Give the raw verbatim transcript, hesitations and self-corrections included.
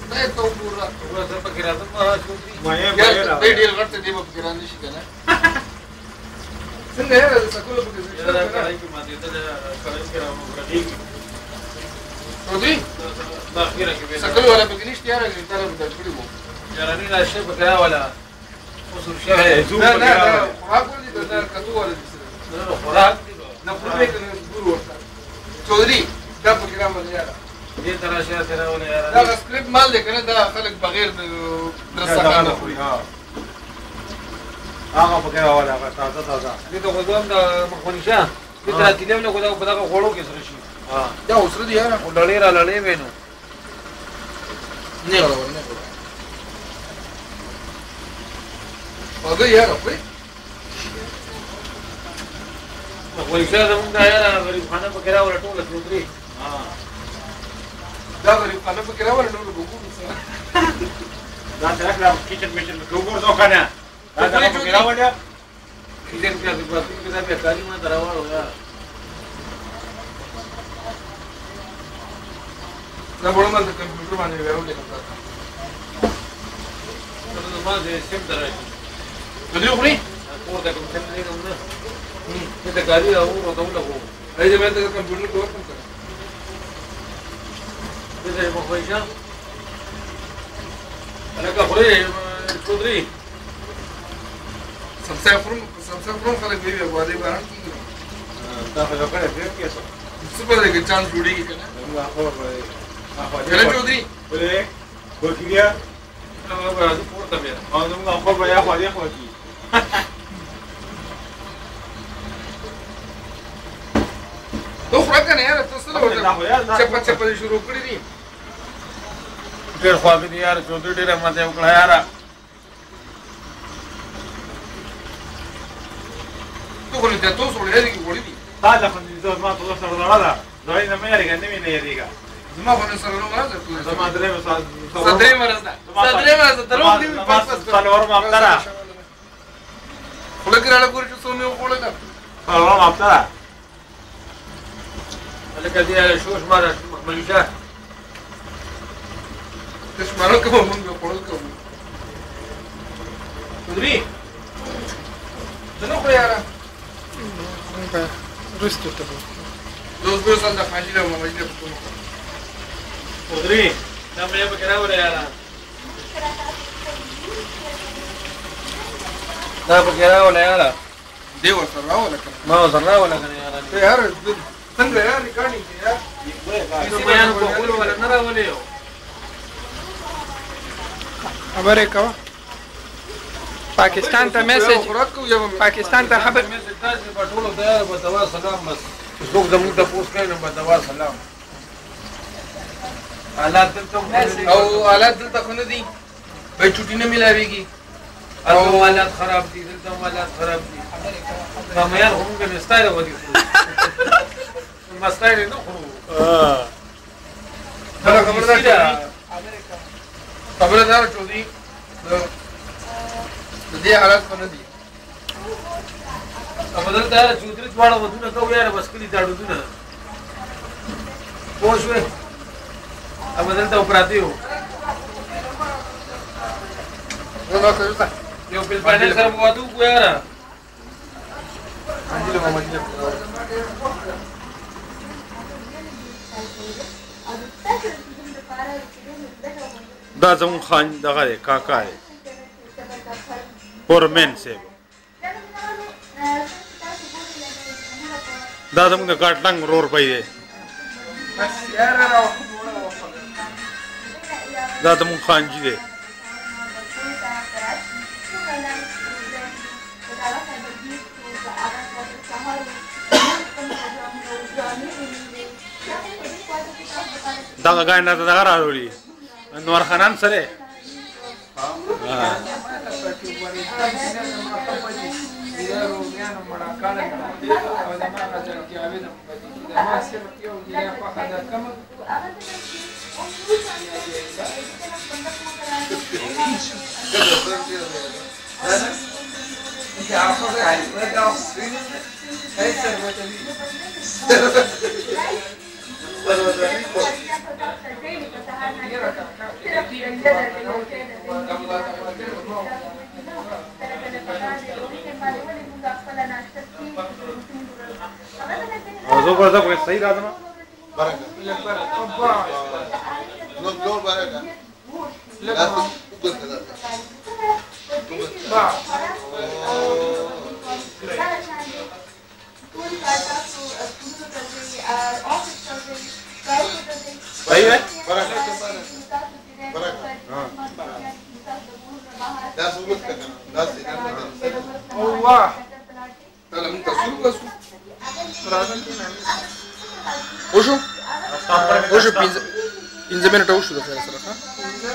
دا ته وګوره وګوره زه پکې راځم ما یې یا دې ډېر غټ دی به پکې را نشي که نه څنګه یاره د سکولو پکې دا کړای کې ما دې ته کړای کې راوړل چودري دا خیره کې سکولو والا پکې نشته یاره تا را بدل کړي وو یاراني دا شی پکې راولا اوس ورشه نه نه دا خوراک ولې دا کتو والا دي نه خوراک دي نه خوراک نه ګور ورته چودري دا پکې راولا یاره دې طرح شي سره ونه یار دا سکرپټ مال دی کنه دا خلک بغیر د درسګانو خوري ها هغه پکې راواله هغه تازه تازه دې ته غوډم د مخونی شه دې طرح تلم نه غوډه په دغه غوړو کې سره شي ها دا اوسره دی یاره لړې را لړې وینو نه غواړم نه غواړم هغه یاره په مخونی شه زمونږ دا یار غریب خانه پکې راوړل ټول څوتري ها دا غریب خانه پکې راوړل نو وګورم سره دا څنګه راو کیچن میچن وګور ځو کنه دا دا پکې راوړل کیچن کې د پاتې کې دا به کاری ما دراوړو یار دا وړم د کمپیوټر باندې ویرولې کړه نو ما دې سیم درای په دې خوري او دا کوم څه نه نه دې ته کاری او ورته ولګو اې دې مې ته کمپیوټر کوم کړ دې مو خوښه انا کخوري چودري سمسا فرم سمسا فرم خلک دی په دې باندې کیږي دا په لوکړه دې کې څه سپر دې کې چانس جوړیږي کنه موږ خبر وای کنه چودري ولې ګورکیا هغه به پورته بیا او موږ خبر وای خو دې خو کی نو خو کنه یاره تاسو له ورته چپ چپ شروع کړی دي ډېر خواږه دي یار چودري ډېر مزه وکړه یار تو خو ته تاسو ولې دې کې وړي دي دا له خو ما ته سره ولاړه دا نه مې لري نه مې نه یریګا زما خو نه سره نو راځه زما درې مسال صدرې مرزه صدرې مرزه درو دې پاس پاس څلور ما افترا خلک راړه ګورې چې څو مې وخوړل څلور ما افترا لکه دې شوش مارا مليشه تشمارو کوم موږ وخوړل کوم چودري څنګه خو یاره رستو ته دوست دوست انده فاجیله و مجیله بکنم چودري دا مې پکې راوړل یار دا پکې راوړل یار دی ورته راوړل کنه ما ورته راوړل کنه یار ته یار څنګه یار ریکارډینګ کې یار نو بیان په کول ولا نه راولې خبره کوه پاکستان ته میسج پاکستان ته خبر میسج تاسو په ټولو ته په دوا سلام بس څوک زموږ ته پوښتنه کوي نو په دوا سلام حالات دلته او حالات دلته خو نه دي به چټي نه ملاويږي او حالات خراب دي دلته حالات خراب دي کامیان هم کې مستایره ودی مستایره نه خو اه دا خبردار خبردار چودري د دې حالات په نه دي خبردار دا چودري دواړه ودونه کوي یار بس کلی داړو دونه پوښوي اب دلته پراتیو نو نو څه یو بل باندې سره وادو کو یار مجیله مجیله دا زمون خان دغه کاکا دی پورمن سیب دا زمون د ګټنګ رور پي دی دا زمون خان جی دی دا غاڼه ته دغه راوړي انور خانان سره ها زه ورته کوم صحیح راځم برکه نو دور برکه لا تقول كذا با صحیح ہے برکه برکه ها دا ثبوت كذا دا سيدنا الله تعالى من تصوير بس وشو وشو بينز بينز منټه وشو د سره سره